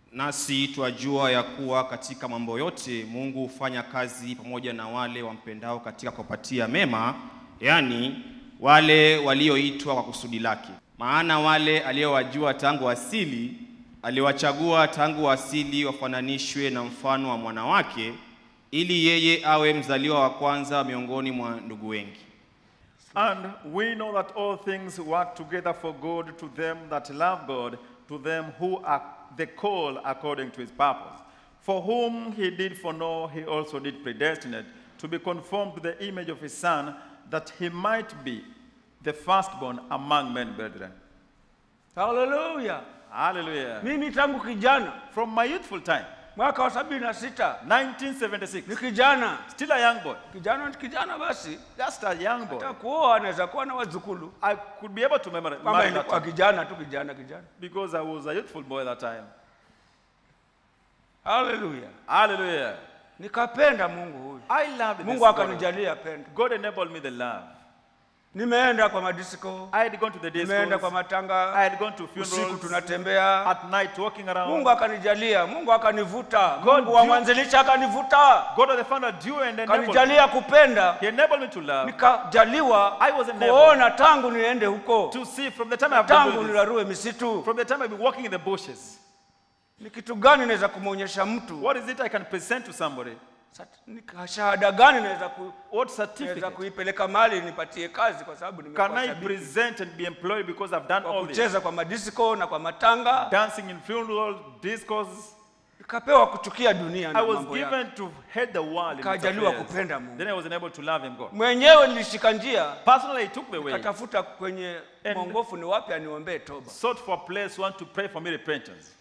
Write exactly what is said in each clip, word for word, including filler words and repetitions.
Nasi twajua ya kuwa katika mambo yote Mungu hufanya kazi pamoja na wale wampendao katika kupatia mema, yani wale walioitwa kwa kusudi lake. Maana wale aliowajua tangu asili, aliwachagua tangu asili wafananishwe na mfano wa mwana wake, ili yeye awe mzaliwa wa kwanza miongoni mwa ndugu wengi. And we know that all things work together for good to them that love God, to them who are the called according to his purpose. For whom he did foreknow, he also did predestinate to be conformed to the image of his Son, that he might be the firstborn among many brethren. Hallelujah. Hallelujah. Mimi tangu kijana, From my youthful time, mwaka wa sabini na sita, nineteen seventy-six, ni kijana. still a young boy. Kijana ni kijana basi. Just a young boy. Hata kuoa anaweza kuwa na wazukulu. I could be able to remember Kama marry that ilikuwa time, kijana tu kijana kijana. because I was a youthful boy that time. Hallelujah. Hallelujah. Nikapenda Mungu huyu. I love this Mungu God. akanijalia pendo. God enabled me the love. Nimeenda kwa madisco. I had gone to the Nimeenda kwa discos. matanga. I had gone to Usiku funerals. tunatembea. At night walking around. Mungu akanijalia, Mungu akanivuta. God Mungu wa do- mwanzilisha akanivuta. God the Father drew and enabled me. Kanijalia kupenda. He enabled me to love, Nikajaliwa I was enabled. kuona tangu niende huko. to see from the time I've been Tangu doing this, nilarue misitu. from the time I've been walking in the bushes. Ni kitu gani naweza kumuonyesha mtu? What is it I can present to somebody? Sat- ni shahada gani naweza ku, What naweza certificate kuipeleka mali nipatie kazi kwa sababu can nimekuwa I shabiki. present and be employed because I've done Kwa all this? kucheza kwa madisco na kwa matanga. Dancing in funerals, discos. Nikapewa kuchukia dunia na I was mambo yake. given to hate the world. in its Nikajaliwa affairs. kupenda Mungu. Then I was enabled to love him, God. Mwenyewe nilishika njia. Personally, I took the way, Katafuta kwenye And- mwongofu ni wapi aniombee toba. sought for a place, want to pray for me repentance.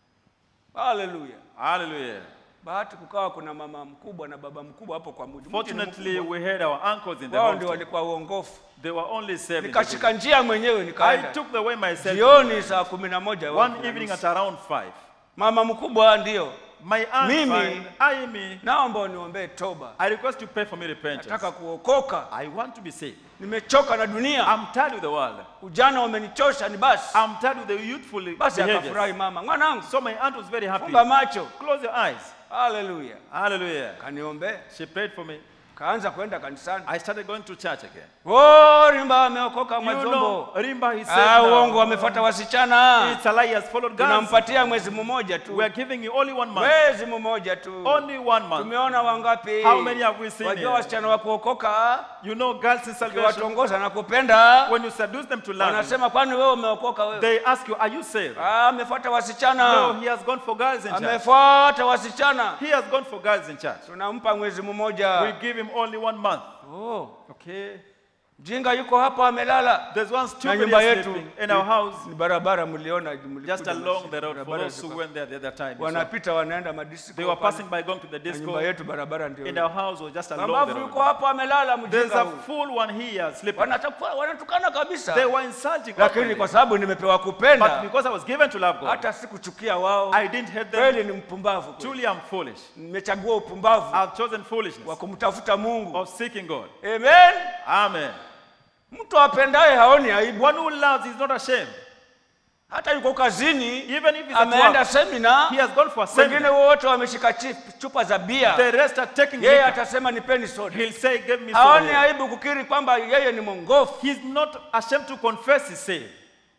Hallelujah. Hallelujah. Bahati kukawa kuna mama mkubwa na baba mkubwa hapo kwa mji. Mji ni Fortunately, mkubwa. we had our uncles in the Wao ndio hostel. walikuwa uongofu. They were only seven. Nikashika njia mwenyewe I nikaenda. took the way myself. Jioni saa kumi na moja One wao evening wananusu. at around five. Mama mkubwa ndio. My aunt Mimi- find, I me, Naomba uniombee toba. I request you pray for me repentance. Nataka kuokoka. I want to be saved. Nimechoka na dunia. I'm tired with the world. Ujana umenichosha ni basi. I'm tired with the youthful Basi akafurahi behaviors. mama. Mwanangu, So my aunt was very happy. funga macho. Close your eyes. Hallelujah. Hallelujah. Kaniombea. She prayed for me. Kaanza kwenda kanisani. I started going to church again. Oh, Rimba ameokoka You know, Mwazombo. Rimba, he said, Ah, now, uongo wamefuata wasichana. it's a lie, he has followed God. Tunampatia mwezi mmoja tu. We are giving you only one month. Mwezi mmoja tu. Only one month. Tumeona wangapi? How many have we seen Wajua here? wasichana wa kuokoka, You know, girls in salvation, ukiwatongoza na kupenda, when you seduce them to love, wanasema kwani wewe umeokoka wewe? they ask you, are you saved? Ah, amefuata No, wasichana. he has gone for girls in church. Amefuata wasichana. He has gone for girls in church. Tunampa mwezi We mmoja. give him only one month. Oh, Okay. mjinga yuko hapa amelala. There's one Na stupid nyumba sleeping yetu in our house, ni barabara mliona mlikuja just along the road. For barabara those who ziko- went there the other time, you saw. wanapita wanaenda madisco. They were pale. passing by going to the Na nyumba disco. yetu barabara ndio. In our house was just along the Mambavu yuko road. hapa amelala There's mjinga a huyu. full one here sleeping. Wanatakuwa wanatukana kabisa. They were insulting Lakini openly. kwa sababu nimepewa But kupenda, because I was given to love God, hata sikuchukia wao. I didn't hate them. Kweli ni mpumbavu kweli. Truly, I'm foolish. Nimechagua upumbavu I've chosen wa foolishness kumtafuta Mungu. of seeking God. Amen. Amen. Mtu apendaye haoni aibu. One who loves is not ashamed. Hata yuko kazini, Even if he's at ameenda work, semina, he has gone for a wengine seminar. wote wameshika chi- chupa za bia. The rest are taking Yeye liquor. atasema nipeni soda. He'll say, give me Haoni soda. aibu kukiri kwamba yeye ni mwongofu, He's not ashamed to confess his sin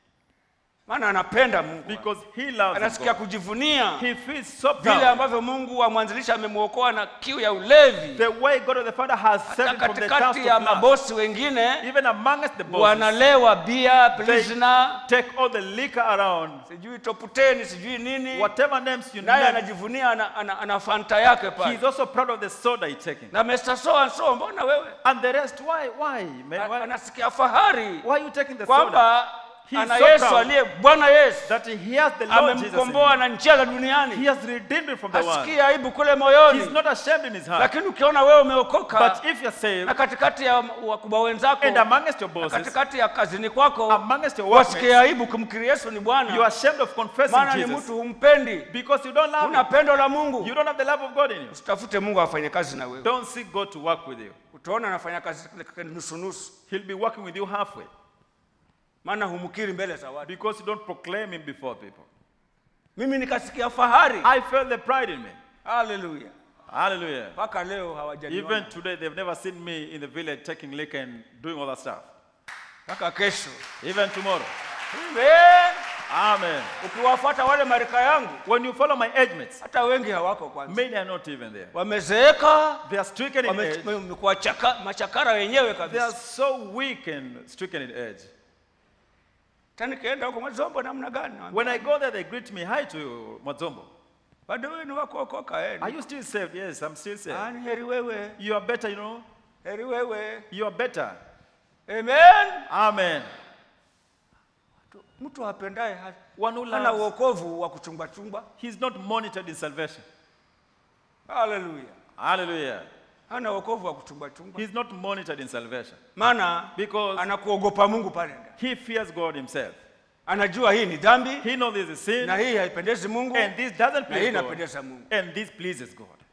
maana anapenda Mungu. because he loves Anasikia God. kujivunia He feels so vile proud. ambavyo Mungu wa mwanzilisha amemuokoa na kiu ya ulevi. The way God the Father has saved him Hata from the thirst katikati ya of love. mabosi wengine Even amongst the bosses, wanalewa bia, prisoner, take all the liquor around, sijui toputeni, sijui nini. whatever names you Naye name. anajivunia ana, ana, ana fanta yake He's pale. also proud of the soda he's taking. Na Mister So and so, mbona wewe? And the rest, why? Why? Man, why? Anasikia fahari Why are you taking the soda? kwamba He is ana so Yesu proud aliye Bwana Yesu that he has the Lord Jesus in amemkomboa him. na njia za He duniani. has redeemed him from the world. Asikia aibu kule He's moyoni. not ashamed in his heart. Lakini ukiona wewe umeokoka But if you're saved, na katikati ya wakubwa wenzako and amongst your na bosses, katikati ya kazini kwako amongst your wasikia workmates, aibu kumkiri Yesu ni you are Bwana, ashamed of confessing maana ni Jesus mtu humpendi, because you don't love una him. pendo la Mungu. You don't have the love of God in you. Usitafute Mungu afanye kazi na wewe. Don't seek God to work with you. Utaona anafanya kazi nusu nusu, He'll be working with you halfway maana humkiri mbele za watu. because you don't proclaim him before people. Mimi nikasikia fahari. I felt the pride in me. Hallelujah. Hallelujah. Mpaka leo hawajaniona. Even today, they've never seen me in the village taking liquor and doing all that stuff. Mpaka kesho. Even tomorrow. Amen. Amen. Ukiwafuata wale marika yangu, When you follow my age mates, hata wengi hawako kwanza. many are not even there. Wamezeeka, They are stricken in age. wamekuwa machakara wenyewe They are kabisa. so weak and stricken in age. Tani kienda huko Mazombo namna gani? When I go there, they greet me, hi to you, Mazombo. Bado wewe ni wako okoka eh. Are you still saved? Yes, I'm still saved. Ah, ni heri wewe. You are better, you know. Heri wewe. You are better. Amen. Amen. Mtu apendaye One who hana loves, wokovu wa kuchumba chumba. he's not monitored in salvation. Hallelujah. Hallelujah. Hana wokovu wa kuchumba chumba. He's not monitored in salvation. Maana Because anakuogopa Mungu pale ndani. he fears God himself. Anajua hii ni dhambi He knows this is sin, na hii haipendezi Mungu and this doesn't na hii please God, inapendeza Mungu. and this pleases God.